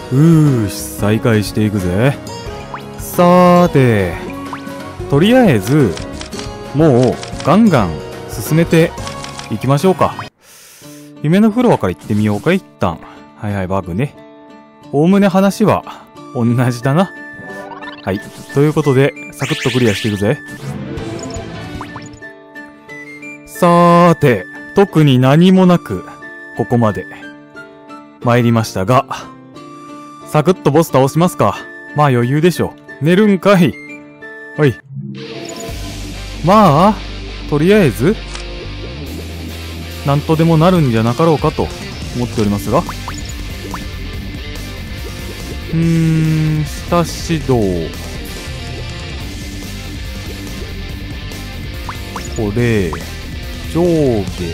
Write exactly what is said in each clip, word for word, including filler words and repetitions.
うーし、再開していくぜ。さーて、とりあえずもうガンガン進めていきましょうか。夢のフロアから行ってみようか、一旦。はいはい、バグね。おおむね話は同じだな。はい。ということで、サクッとクリアしていくぜ。さーて、特に何もなく、ここまで参りましたが、サクッとボス倒しますか。まあ余裕でしょ。寝るんかい。はい。まあ、とりあえず、なんとでもなるんじゃなかろうかと思っておりますが。うーん、下指導。これ、上下。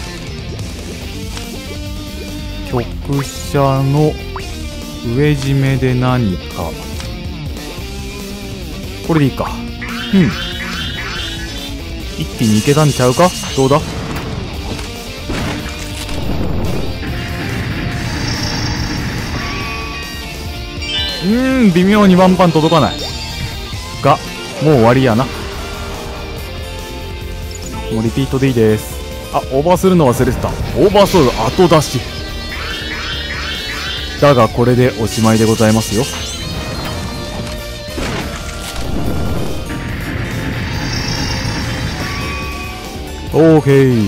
曲者の上締めで何か。これでいいか。うん。一気にいけたんちゃうか。どうだ。うーん、微妙にワンパン届かない。が、もう終わりやな。もうリピートでいいです。あ、オーバーするの忘れてた。オーバーソウル後出し。だがこれでおしまいでございますよ。オーケー。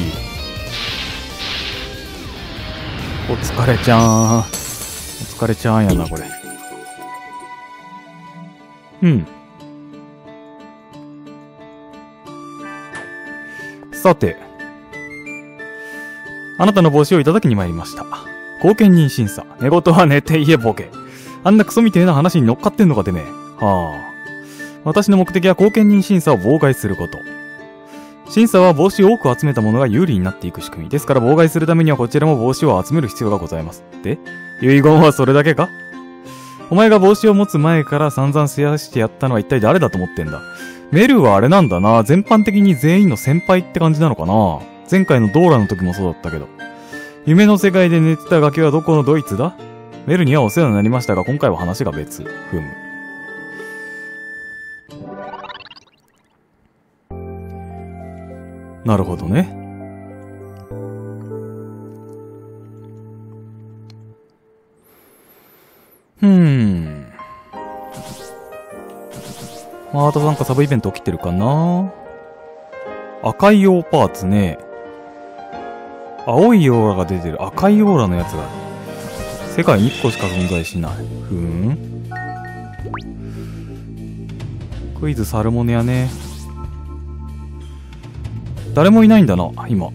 お疲れちゃーん。お疲れちゃんやな、これ。うん。さて。あなたの帽子をいただきに参りました。後見人審査。寝言は寝て言えボケ。あんなクソみてえな話に乗っかってんのかてめえ。はあ。私の目的は後見人審査を妨害すること。審査は帽子を多く集めた者が有利になっていく仕組み。ですから妨害するためにはこちらも帽子を集める必要がございます。で、遺言はそれだけか？お前が帽子を持つ前から散々世話してやったのは一体誰だと思ってんだ。メルはあれなんだな。全般的に全員の先輩って感じなのかな。前回のドーラの時もそうだったけど。夢の世界で寝てたガキはどこのドイツだ？メルにはお世話になりましたが、今回は話が別。ふむ。なるほどね。ふーん。またなんかサブイベント起きてるかな。赤いオーパーツね。青いオーラが出てる。赤いオーラのやつが世界にいっこしか存在しない。ふーん。クイズサルモネアね。誰もいないんだな、今。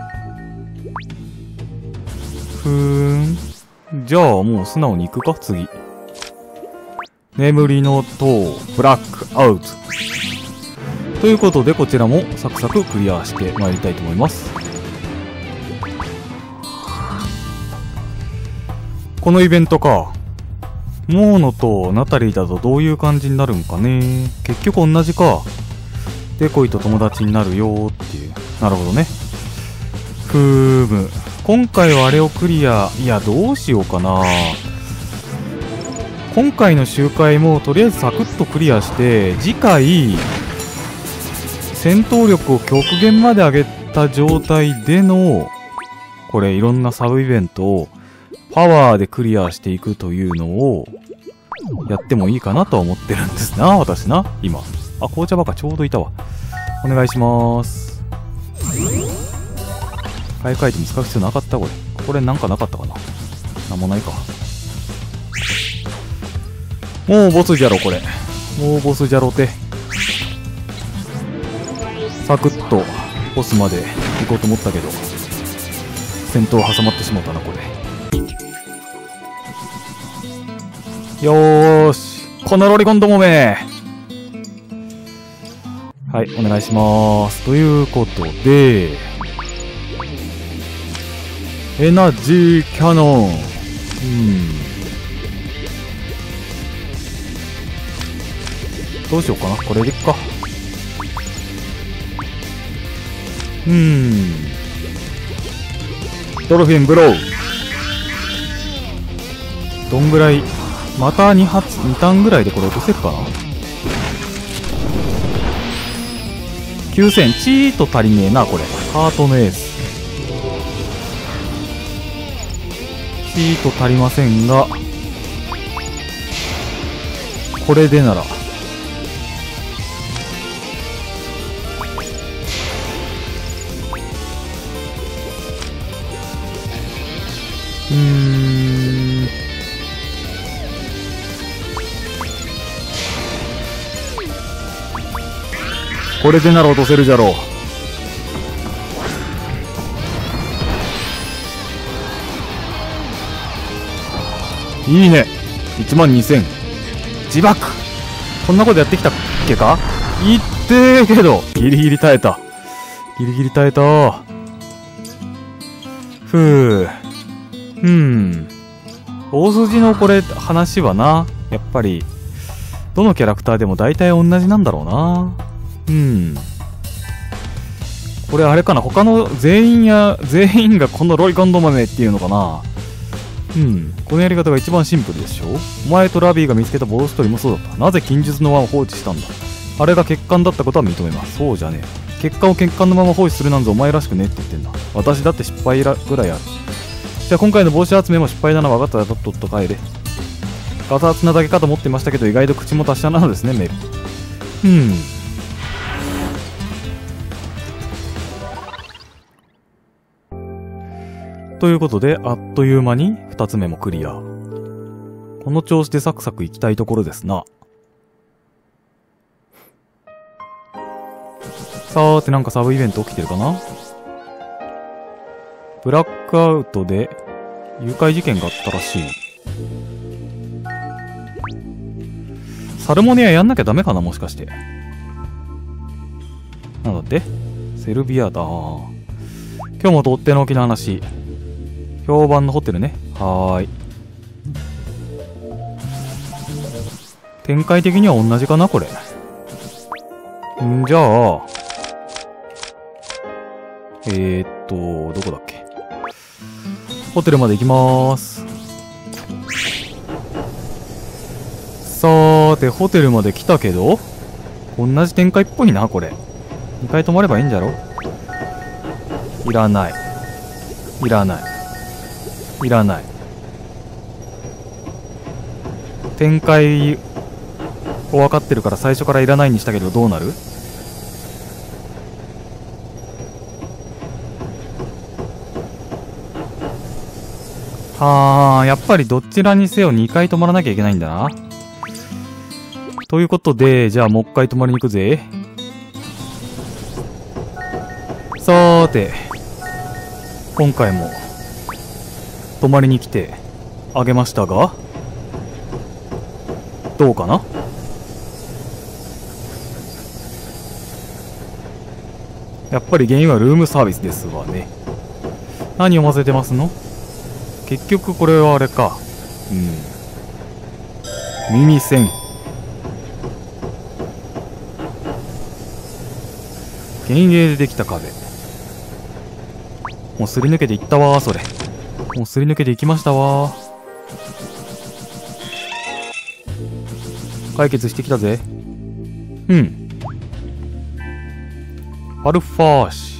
ふーん。じゃあもう素直に行くか、次。眠りの塔、ブラックアウト。ということで、こちらもサクサククリアしてまいりたいと思います。このイベントか。モーノとナタリーだとどういう感じになるんかね。結局同じか。デコイと友達になるよーっていう。なるほどね。ふーむ。今回はあれをクリア。いや、どうしようかな。今回の周回もとりあえずサクッとクリアして、次回、戦闘力を極限まで上げた状態での、これいろんなサブイベントをパワーでクリアしていくというのをやってもいいかなとは思ってるんですな、私な、今。あ、紅茶バカちょうどいたわ。お願いしまーす。買い替えて見つかる必要なかったこれ。これなんかなかったかな。なんもないか。もうボスじゃろこれ。もうボスじゃろて。サクッとボスまで行こうと思ったけど、戦闘挟まってしまったなこれ。よーし、このロリコンどもめ。はい、お願いしまーす。ということで、エナジーキャノン。うん。どうしようかな。これでいっか。うーん。ドルフィンブロー。どんぐらいまたに発、にターンぐらいでこれ落とせるかな。きゅうせん、チート足りねえな、これ。ハートのエース。チート足りませんが、これでなら。うーん。これでなら落とせるじゃろう。いいね。いちまんにせん。自爆。こんなことやってきたっけか。いってーけど、ギリギリ耐えた。ギリギリ耐えた。ふぅ。うん。大筋のこれ、話はな。やっぱり、どのキャラクターでも大体同じなんだろうな。うん。これあれかな、他の全員や、全員がこのロイコンドマネっていうのかな。うん。このやり方が一番シンプルでしょ。お前とラビーが見つけたボス取りもそうだった。なぜ近日の輪を放置したんだ。あれが欠陥だったことは認めます。そうじゃねえ。欠陥を欠陥のまま放置するなんぞお前らしくねって言ってんだ。私だって失敗らぐらいある。じゃあ今回の帽子集めも失敗だな。分かったらとっとっと帰れ。ガサツなだけかと思ってましたけど、意外と口も達者なのですね、メル。うん。ということで、あっという間に二つ目もクリア。この調子でサクサク行きたいところですな。さーて、なんかサブイベント起きてるかな。ブラックアウトで誘拐事件があったらしい。サルモネアやんなきゃダメかな、もしかして。なんだってセルビアだ。今日もとっての沖の話。評判のホテルね。はーい。展開的には同じかな、これ。んじゃあ、えー、っと、どこだっけ。ホテルまで行きまーす。さーて、ホテルまで来たけど、同じ展開っぽいな、これ。にかい泊まればいいんじゃろ。いらない。いらない。いらない。展開を分かってるから最初からいらないにしたけどどうなる？はあ、やっぱりどちらにせよにかい泊まらなきゃいけないんだな。ということで、じゃあもう一回泊まりに行くぜ。さーて、今回も泊まりに来てあげましたが、どうかな？やっぱり原因はルームサービスですわね。何を混ぜてますの？結局これはあれか。うん。耳栓。幻影でできた壁。もうすり抜けていったわー、それ。もうすり抜けていきましたわー。解決してきたぜ。うん。パルファーシ。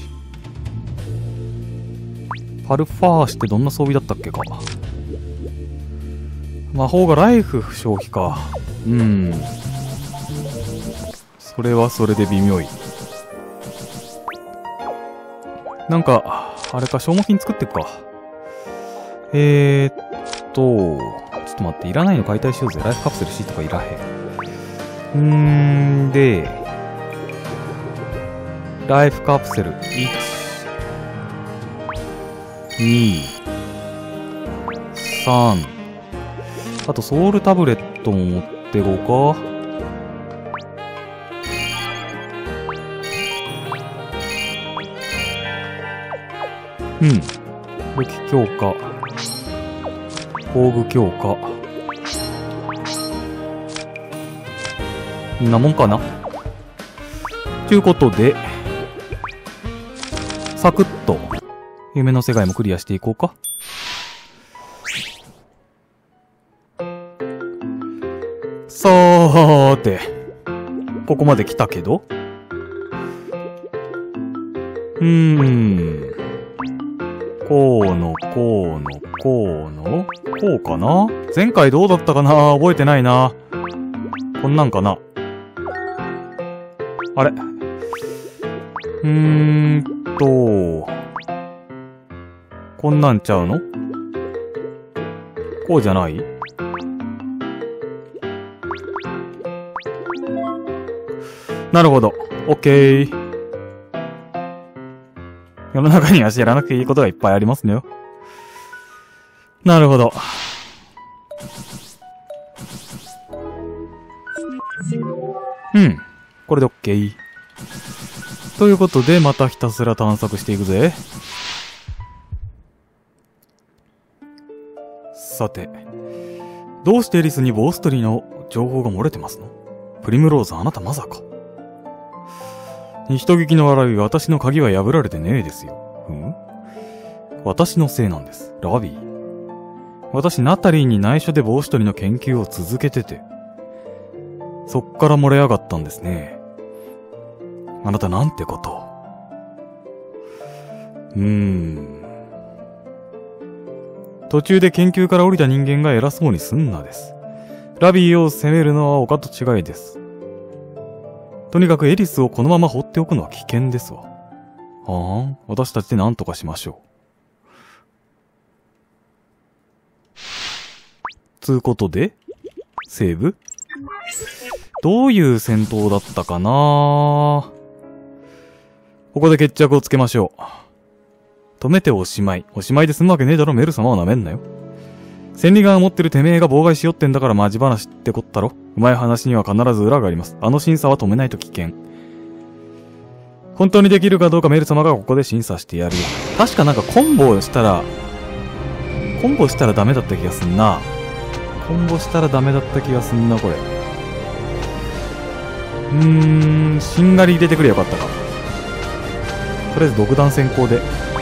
パルファーシってどんな装備だったっけか。魔法がライフ消費か。うん。それはそれで微妙い。なんか、あれか、消耗品作ってくか。えーっと、ちょっと待って、いらないの解体しようぜ。ライフカプセル C とかいらへん。うーん、で、ライフカプセルいち、に、さん。あとソウルタブレットも持っていこうか。うん。武器強化。工具強化。んなもんかな。ということで、サクッと、夢の世界もクリアしていこうか。 さーて、ここまで来たけどうーん。こうの、こうの、こうの、こうかな？前回どうだったかな？覚えてないな。こんなんかな。あれ？うーんと、こんなんちゃうの？こうじゃない？なるほど。オッケー。世の中には知らなくていいことがいっぱいありますねよ。なるほど。うん。これでオッケー。ということで、またひたすら探索していくぜ。さて。どうしてエリスにボーストリーの情報が漏れてますの？プリムローズ、あなたまさか。人聞きの悪い私の鍵は破られてねえですよ。うん私のせいなんです。ラビー。私、ナタリーに内緒で帽子取りの研究を続けてて。そっから漏れ上がったんですね。あなたなんてこと。うーん。途中で研究から降りた人間が偉そうにすんなです。ラビーを責めるのはお門違いです。とにかくエリスをこのまま放っておくのは危険ですわ。はあん、私たちで何とかしましょう。つうことで、セーブ？どういう戦闘だったかな？ここで決着をつけましょう。止めておしまい。おしまいで済むわけねえだろ、メル様を舐めんなよ。千里眼を持ってるてめえが妨害しよってんだからマジ話ってこったろ。うまい話には必ず裏があります。あの審査は止めないと危険。本当にできるかどうかメル様がここで審査してやるよ。確かなんかコンボをしたら、コンボしたらダメだった気がすんな。コンボしたらダメだった気がすんな、これ。うーん、しんがり入れてくれよかったか。とりあえず独断先行で。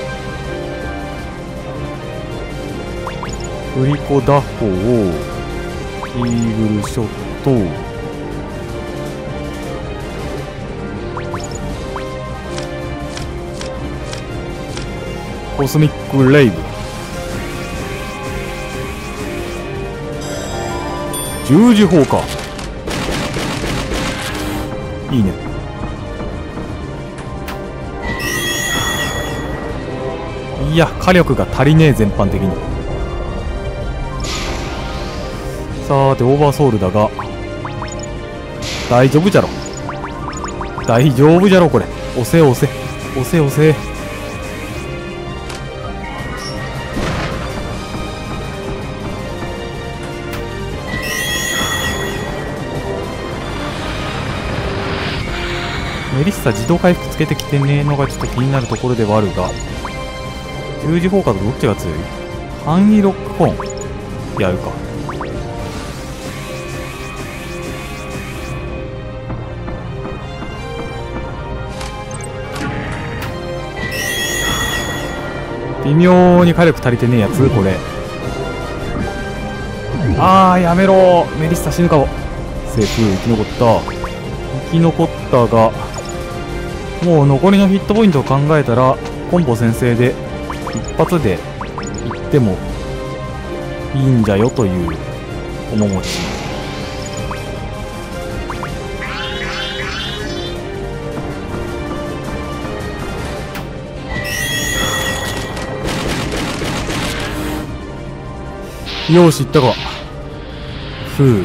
振り子打法を、イーグルショット、コスミックレイブ、十字砲か。いいね。いや、火力が足りねえ、全般的に。さーて、オーバーソウルだが、大丈夫じゃろ。大丈夫じゃろ、これ。押せ押せ。押せ押せ。メリッサ自動回復つけてきてねえのがちょっと気になるところではあるが、十字砲火とどっちが強い？範囲ロックコーンやるか。微妙に火力足りてねえやつこれ。あーやめろー、メリッサ死ぬかも。セーフ、生き残った。生き残ったが、もう残りのヒットポイントを考えたらコンボ先制で一発でいってもいいんじゃよという面持ち。よーし、いったか。ふう。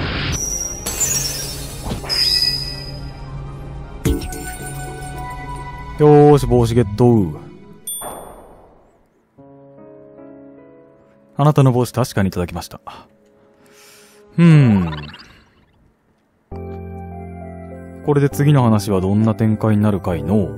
よーし、帽子ゲット。あなたの帽子確かにいただきました。うーん。これで次の話はどんな展開になるかいの？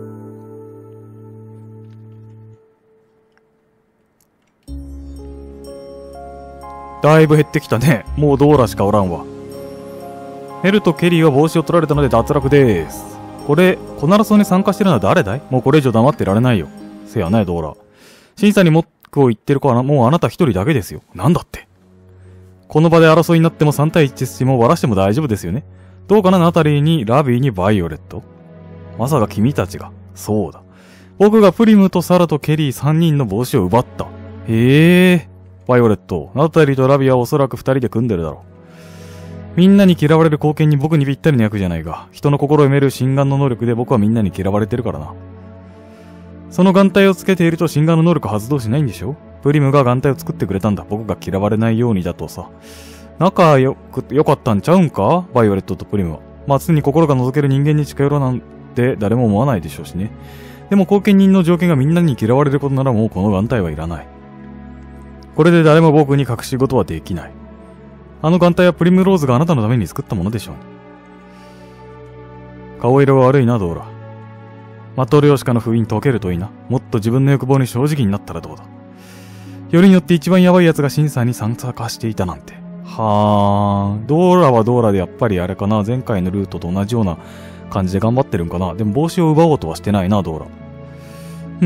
だいぶ減ってきたね。もうドーラしかおらんわ。ヘルとケリーは帽子を取られたので脱落でーす。これ、コナラソンに参加してるのは誰だい？もうこれ以上黙ってられないよ。せやね、ドーラ。審査に文句を言ってる子はもうあなた一人だけですよ。なんだって。 この場で争いになってもさんたいいちですし、もう終わらしても大丈夫ですよね。どうかな、ナタリーに、ラビーに、バイオレット。まさか君たちが。そうだ。僕がプリムとサラとケリーさんにんの帽子を奪った。へえ。バイオレット、ナタリーとラビーはおそらくふたりで組んでるだろう。みんなに嫌われる貢献に僕にぴったりの役じゃないが、人の心を読める心眼の能力で僕はみんなに嫌われてるからな。その眼帯をつけていると心眼の能力発動しないんでしょ？プリムが眼帯を作ってくれたんだ。僕が嫌われないようにだとさ。仲良く、良かったんちゃうんか？バイオレットとプリムは。まあ、常に心が覗ける人間に近寄ろうなんて誰も思わないでしょうしね。でも後見人の条件がみんなに嫌われることならもうこの眼帯はいらない。これで誰も僕に隠し事はできない。あの眼帯はプリムローズがあなたのために作ったものでしょうね。顔色が悪いな、ドーラ。マトリョーシカの封印解けるといいな。もっと自分の欲望に正直になったらどうだ。よりによって一番ヤバい奴が審査に参加していたなんて。はー。ドーラはドーラでやっぱりあれかな。前回のルートと同じような感じで頑張ってるんかな。でも帽子を奪おうとはしてないな、ドーラ。うん。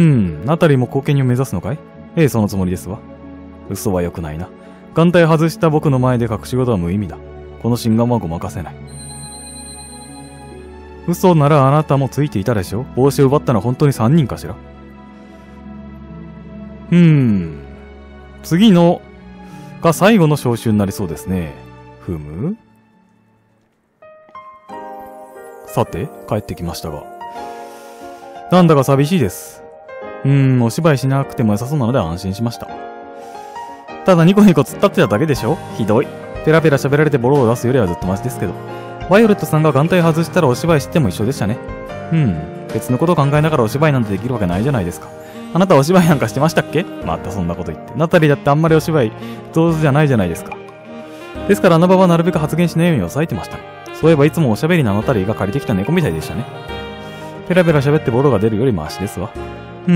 ナタリーも後見人を目指すのかい？ええ、そのつもりですわ。嘘は良くないな。眼帯外した僕の前で隠し事は無意味だ。この心眼はごまかせない。嘘ならあなたもついていたでしょ？帽子を奪ったのは本当にさんにんかしら？うーん。次のが最後の招集になりそうですね。ふむ？さて、帰ってきましたが。なんだか寂しいです。うーん、お芝居しなくても良さそうなので安心しました。ただニコニコ突っ立ってただけでしょ？ひどい。ペラペラ喋られてボロを出すよりはずっとマシですけど。バイオレットさんが眼帯外したらお芝居しても一緒でしたね。うん。別のことを考えながらお芝居なんてできるわけないじゃないですか。あなたお芝居なんかしてましたっけ？またそんなこと言って。ナタリーだってあんまりお芝居上手じゃないじゃないですか。ですからあの場はなるべく発言しないように抑えてました。そういえばいつもおしゃべりなナタリーが借りてきた猫みたいでしたね。ペラペラ喋ってボロが出るよりマシですわ。うん。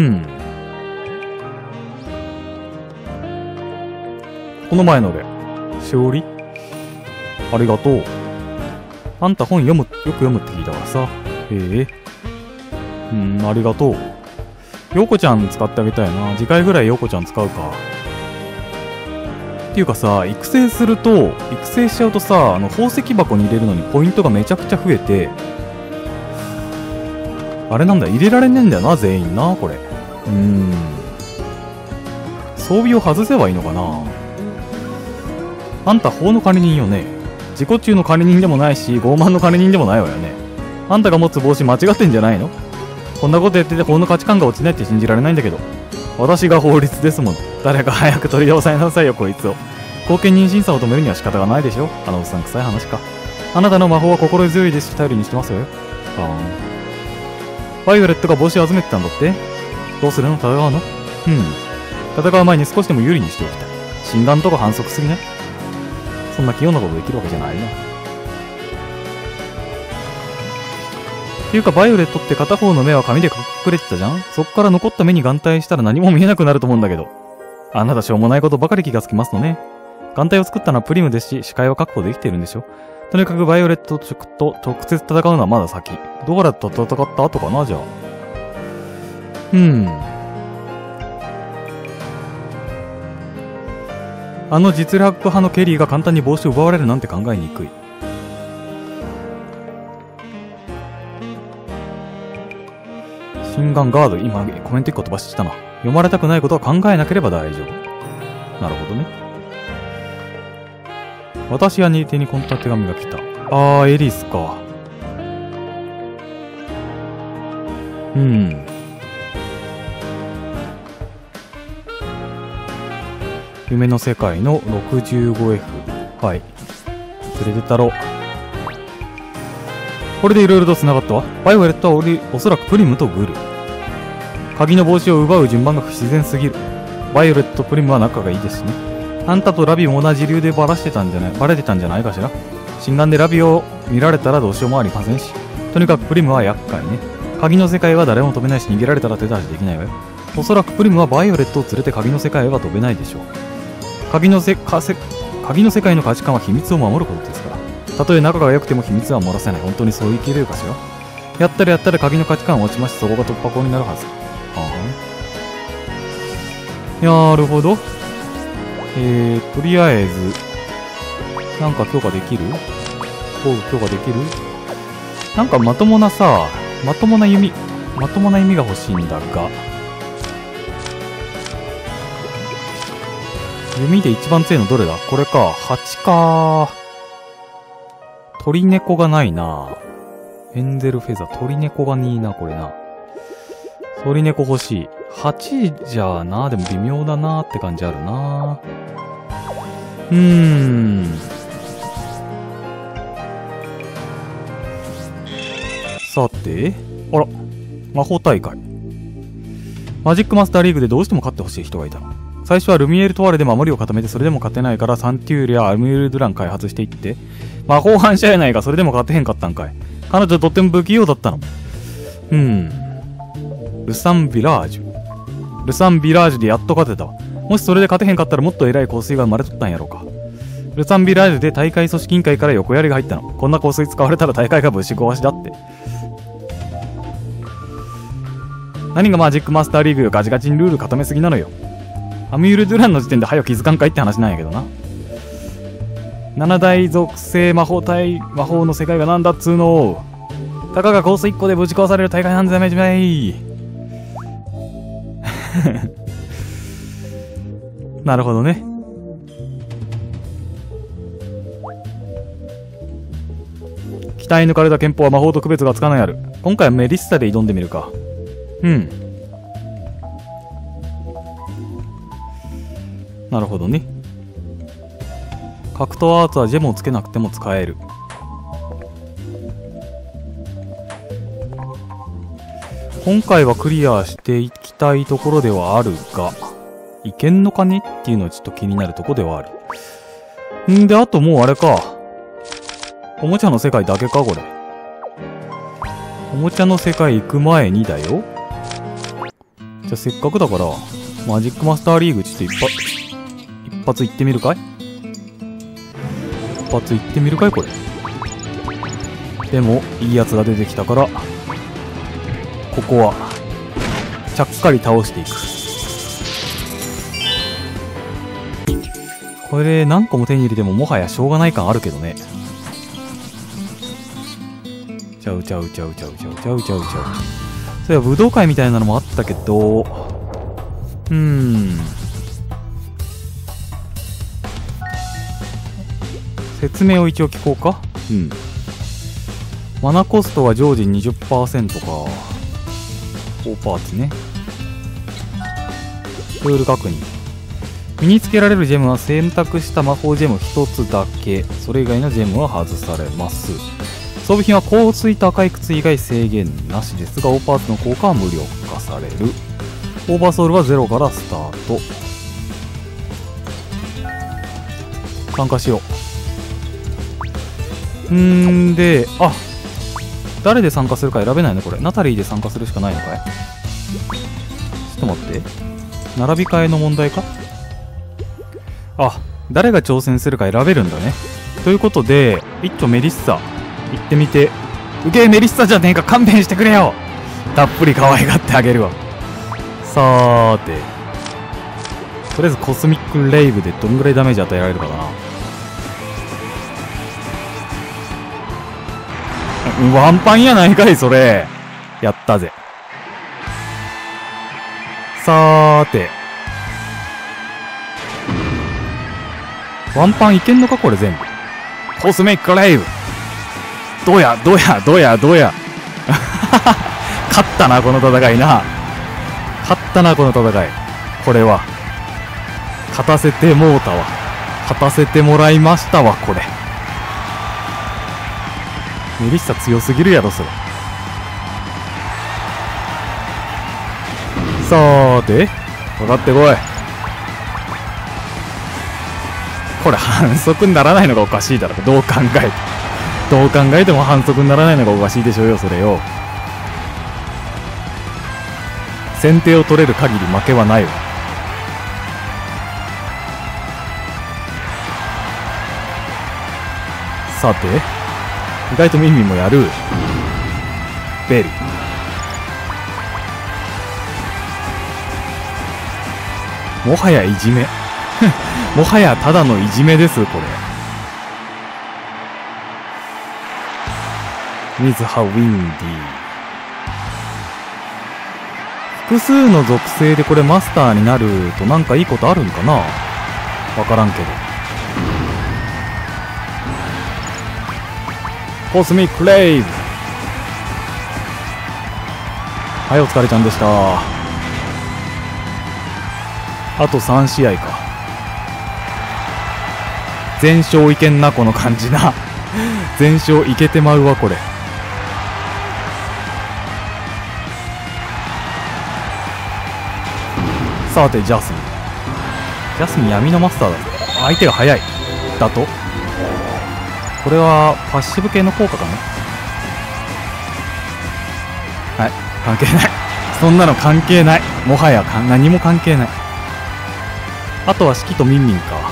この前ので、勝利？ありがとう。あんた本読む、よく読むって聞いたからさ。へえ。うん、ありがとう。ヨコちゃん使ってあげたいな。次回ぐらいヨコちゃん使うか。っていうかさ、育成すると、育成しちゃうとさ、あの、宝石箱に入れるのにポイントがめちゃくちゃ増えて、あれなんだ、入れられねえんだよな、全員な、これ。うーん。装備を外せばいいのかな。あんた法の管理人よね。自己中の管理人でもないし、傲慢の管理人でもないわよね。あんたが持つ帽子間違ってんじゃないの？こんなことやってて法の価値観が落ちないって信じられないんだけど。私が法律ですもの。誰か早く取り押さえなさいよ、こいつを。後見人審査を止めるには仕方がないでしょ。あのおっさん臭い話か。あなたの魔法は心強いですし頼りにしてますよ。あー。バイオレットが帽子を集めてたんだって？どうするの？戦うの？うん。戦う前に少しでも有利にしておきたい。心眼とか反則すぎない？そんな器用なことできるわけじゃないな。っていうかバイオレットって片方の目は紙で隠れてたじゃん？そっから残った目に眼帯したら何も見えなくなると思うんだけど。あなたしょうもないことばかり気がつきますのね。眼帯を作ったのはプリムですし、視界は確保できているんでしょ。とにかくバイオレットと直接戦うのはまだ先。ドーラと戦った後かな、じゃあ。うーん。あの実力派のケリーが簡単に帽子を奪われるなんて考えにくい。心眼ガード、今コメントいっこ飛ばしたな。読まれたくないことは考えなければ大丈夫。なるほどね。私は手にこんな手紙が来た。あー、エリスか。うん。夢の世界の ろくじゅうごエフ。はい。それでたろ。これでいろいろと繋がったわ。バイオレットはおり、おそらくプリムとグル。鍵の帽子を奪う順番が不自然すぎる。バイオレットとプリムは仲がいいですしね。あんたとラビも同じ理由でバラしてたんじゃない、バレてたんじゃないかしら。心眼でラビを見られたらどうしようもありませんし。とにかくプリムは厄介ね。鍵の世界は誰も飛べないし逃げられたら手出しできないわよ。おそらくプリムはバイオレットを連れて鍵の世界へは飛べないでしょう。鍵のせかせ鍵の世界の価値観は秘密を守ることですから。たとえ仲が良くても秘密は漏らせない。本当にそう言い切れるかしら。やったらやったら鍵の価値観は落ちまして、そこが突破口になるはず。ああ。なるほど。えー、とりあえず、 なんか強化できる？防具強化できる？なんかまともなさ、まともな弓、まともな弓が欲しいんだが。弓で一番強いのどれだ？これか。はちか。鳥猫がないな。エンゼルフェザー。鳥猫がにいな、これな。鳥猫欲しい。はちじゃあな。でも微妙だなって感じあるな。うーん。さて。あら。魔法大会。マジックマスターリーグでどうしても勝ってほしい人がいたの。最初はルミエール・トワーレで守りを固めてそれでも勝てないからサンテュールやアムール・ドゥラン開発していって魔法反射やないがそれでも勝てへんかったんかい。彼女とっても不器用だったの。うーん。ルサン・ビラージュ。ルサン・ビラージュでやっと勝てたわ。もしそれで勝てへんかったらもっと偉い香水が生まれとったんやろうか。ルサン・ビラージュで大会組織委員会から横やりが入ったの。こんな香水使われたら大会がぶち壊しだって。何がマジックマスターリーグよ、ガチガチにルール固めすぎなのよ。アミュール・ドゥランの時点で早く気づかんかいって話なんやけどな。七大属性魔法体魔法の世界がなんだっつーの。たかがコースいっこでぶち壊される大会なんざめじめい。なるほどね。鍛え抜かれた憲法は魔法と区別がつかないある。今回はメリッサで挑んでみるか。うん。なるほどね。格闘アーツはジェムをつけなくても使える。今回はクリアしていきたいところではあるが、いけんのかねっていうのはちょっと気になるところではある。んで、あともうあれか。おもちゃの世界だけか、これ。おもちゃの世界行く前にだよ。じゃあせっかくだから、マジックマスターリーグちょっと一発、一発行ってみるかい？一発行ってみるかいこれ。でも、いいやつが出てきたから、ここは、ちゃっかり倒していく。これ何個も手に入れてももはやしょうがない感あるけどね。ちゃうちゃうちゃうちゃうちゃうちゃうちゃうちゃう。そういや武道会みたいなのもあったけど、うーん。説明を一応聞こうか。うん。マナコストは常時 にじゅっパーセント か。高パーツね。ルール確認。身につけられるジェムは選択した魔法ジェムひとつだけ。それ以外のジェムは外されます。装備品は香水と赤い靴以外制限なしですが、大パーツの効果は無力化される。オーバーソウルはゼロからスタート。参加しよう。んーで、あ、誰で参加するか選べないのこれ。ナタリーで参加するしかないのかい？ちょっと待って。並び替えの問題か？あ、誰が挑戦するか選べるんだね。ということで、一丁メリッサ、行ってみて。うげえメリッサじゃねえか、勘弁してくれよ。たっぷり可愛がってあげるわ。さーて。とりあえずコスミックレイブでどんぐらいダメージ与えられるかだな。ワンパンやないかい、それ。やったぜ。さーて。ワンパンいけんのかこれ全部。コスミックレイブ。どうや、どうや、どうや、どうや。勝ったな、この戦いな。勝ったな、この戦い。これは。勝たせてもうたわ。勝たせてもらいましたわ、これ。メリッサ強すぎるやろ、それ。さーて、かかってこい。これ反則にならないのがおかしいだろ。どう考えて。どう考えても反則にならないのがおかしいでしょうよ、それよ。先手を取れる限り負けはないわ。さて、意外とミンミンもやる。ベル。もはやいじめ。もはやただのいじめです、これ。 ウィズハウィンディ。複数の属性でこれマスターになるとなんかいいことあるんかな？わからんけど。コスミックレイブ。はい、お疲れちゃんでした。あとさん試合か。全勝いけんな、この感じな。全勝いけてまうわ、これ。さて、ジャスミン。ジャスミン闇のマスターだぜ。相手が速い。だとこれはパッシブ系の効果かな。はい、関係ない。そんなの関係ない。もはやか何も関係ない。あとはシキとミンミンか。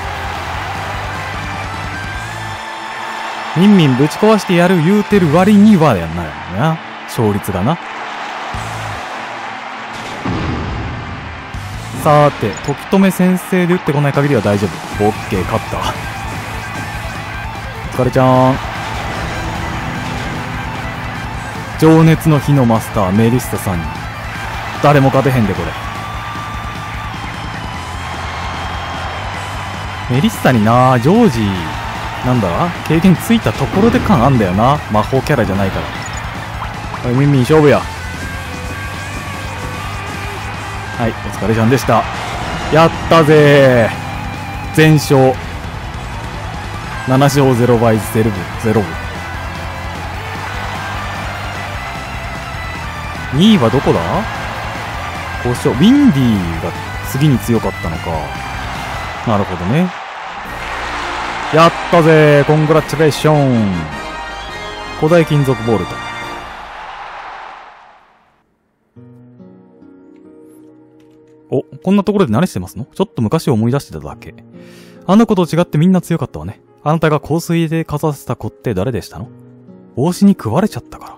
ミンミンぶち壊してやる言うてる割にはやんないよな。勝率がな。さーて、時止め先生で打ってこない限りは大丈夫。オッケー、勝った。お疲れちゃん。情熱の火のマスターメリッサさんに誰も勝てへんで。これメリッサにな、ジョージなんだ経験ついたところで感あんだよな。魔法キャラじゃないから。はい、ミンミン勝負や。はい、お疲れちゃんでした。やったぜー。全勝。なな勝ゼロ倍ゼロ分ゼロ分。にいはどこだ？ご勝。ウィンディが次に強かったのか。なるほどね。やったぜー。コングラチュレーション。古代金属ボルト。お、こんなところで何してますの？ちょっと昔を思い出してただけ。あの子と違ってみんな強かったわね。あなたが香水でかざせた子って誰でしたの？帽子に食われちゃったから。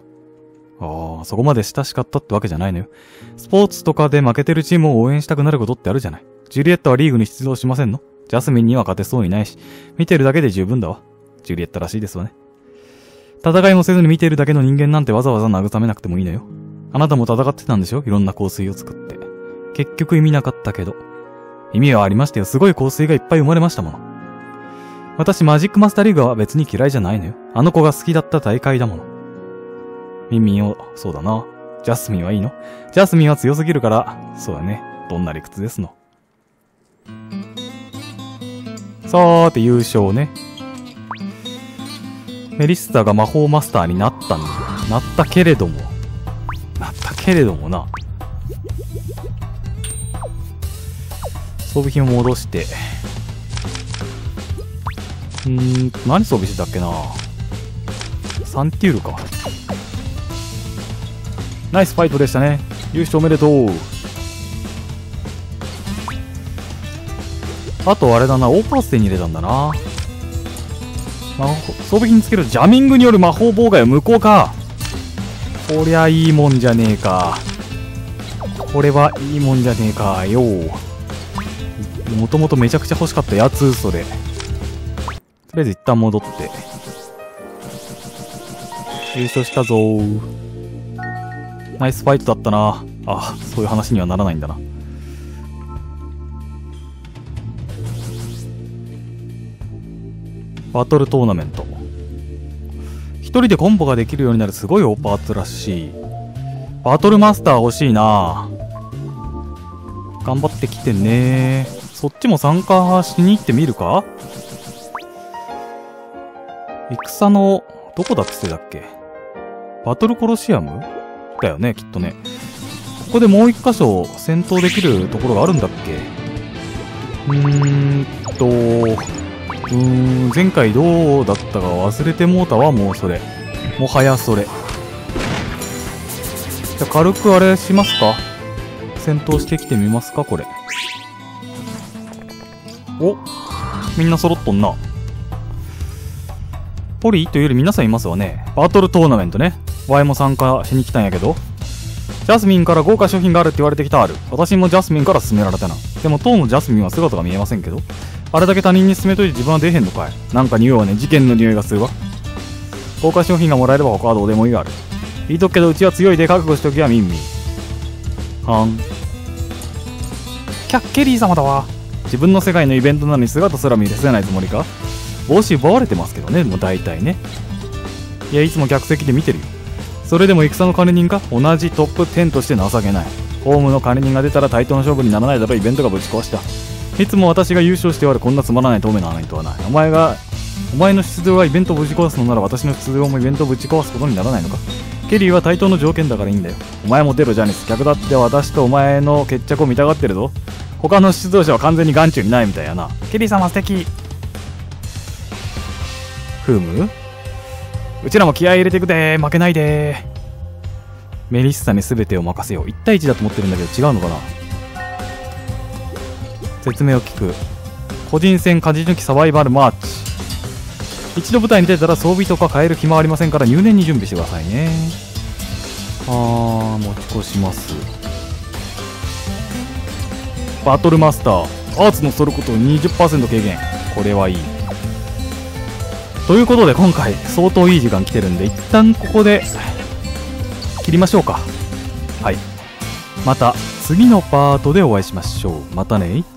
ああ、そこまで親しかったってわけじゃないのよ。スポーツとかで負けてるチームを応援したくなることってあるじゃない。ジュリエットはリーグに出場しませんの？ジャスミンには勝てそうにないし、見てるだけで十分だわ。ジュリエットらしいですわね。戦いもせずに見てるだけの人間なんてわざわざ慰めなくてもいいのよ。あなたも戦ってたんでしょ？いろんな香水を作って。結局意味なかったけど。意味はありましたよ。すごい香水がいっぱい生まれましたもの。私マジックマスターリーグは別に嫌いじゃないのよ。あの子が好きだった大会だもの。ミンミンを、そうだな。ジャスミンはいいの？ジャスミンは強すぎるから、そうだね。どんな理屈ですの。さーて優勝ね。メリッサが魔法マスターになったんだ。なったけれども。なったけれどもな。装備品を戻して。うーん、何装備してたっけな。サンティールか。ナイスファイトでしたね。優勝おめでとう。あとあれだな、オーパース手に入れたんだな。魔法装備品つけるジャミングによる魔法妨害は無効か。こりゃいいもんじゃねえか。これはいいもんじゃねえかよ。もともとめちゃくちゃ欲しかったやつ、それ。とりあえず一旦戻って。優勝したぞー。ナイスファイトだったな。あ、そういう話にはならないんだな。バトルトーナメント。一人でコンボができるようになるすごいオーパーツらしい。バトルマスター欲しいな。頑張ってきてね。そっちも参加しに行ってみるか？戦の、どこだっつってたっけ？バトルコロシアムだよね、きっとね。ここでもう一箇所戦闘できるところがあるんだっけ？うーんと、うーん、前回どうだったか忘れてもうたわ、もうそれ。もはやそれ。じゃあ軽くあれしますか？戦闘してきてみますか、これ。お、みんな揃っとんな。ポリというより皆さんいますわね。バトルトーナメントね。ワイも参加しに来たんやけど。ジャスミンから豪華商品があるって言われてきたある。私もジャスミンから勧められたな。でも当のジャスミンは姿が見えませんけど。あれだけ他人に勧めといて自分は出へんのかい。なんか匂いはね、事件の匂いがするわ。 豪華商品がもらえれば他はどうでもいいがある。言いとくけどうちは強いで覚悟しときはミンミン。はん。キャッケリー様だわ。自分の世界のイベントなのに姿すら見せないつもりか。帽子奪われてますけどね、もう大体ね。いや、いつも客席で見てるよ。それでも戦の管理人か。同じトップじゅうとして情けない。ホームの管理人が出たら対等の勝負にならないだろ。イベントがぶち壊した。いつも私が優勝して終わる。こんなつまらない透明な穴にとはない。お前がお前の出場がイベントをぶち壊すのなら私の出場もイベントをぶち壊すことにならないのか。ケリーは対等の条件だからいいんだよ。お前も出ろジャニス。客だって私とお前の決着を見たがってるぞ。他の出場者は完全に眼中にないみたいやな。ケリー様素敵。ふむ、うちらも気合い入れていくで。負けないで。メリッサに全てを任せよう。いち対いちだと思ってるんだけど違うのかな。説明を聞く。個人戦勝ち抜きサバイバルマーチ。一度舞台に出たら装備とか変える気もありませんから入念に準備してくださいね。あー、持ち越します。バトルマスター。アーツのソルコト にじゅっパーセント 軽減。これはいい。ということで今回相当いい時間来てるんで一旦ここで切りましょうか。はい。また次のパートでお会いしましょう。またね。